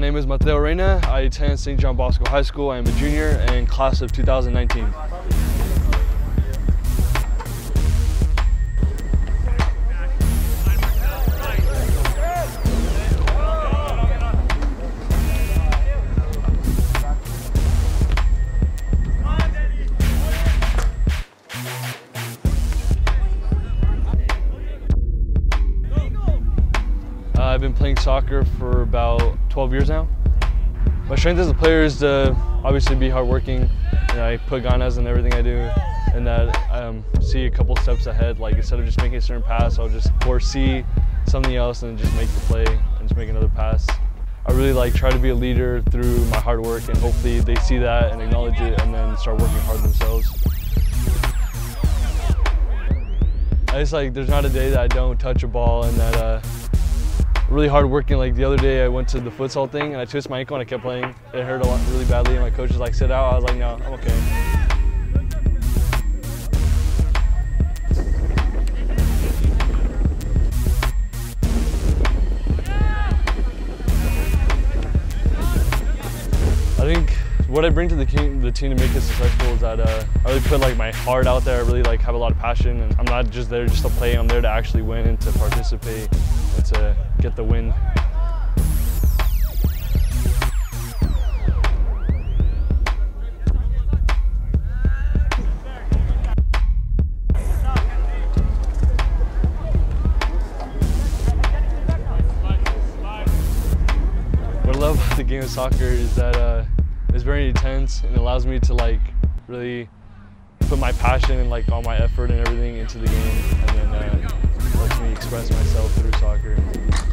name is Mateo Reyna. I attend St. John Bosco High School. I am a junior and class of 2019. I've been playing soccer for about 12 years now. My strength as a player is to obviously be hardworking, and I put ganas in everything I do, and that see a couple steps ahead. Like instead of just making a certain pass, I'll just foresee something else and just make the play and just make another pass. I really try to be a leader through my hard work, and hopefully they see that and acknowledge it and then start working hard themselves. There's not a day that I don't touch a ball, and that really hard working. Like the other day I went to the futsal thing and I twisted my ankle and I kept playing. It hurt a lot, really badly, and my coach was like, sit out. I was like, no, I'm okay. I think what I bring to the team to make it successful is that I really put my heart out there. I really have a lot of passion, and I'm not just there just to play. I'm there to actually win and to participate and to get the win. What I love about the game of soccer is that it's very intense, and it allows me to really put my passion and all my effort and everything into the game, and then lets me express myself through soccer.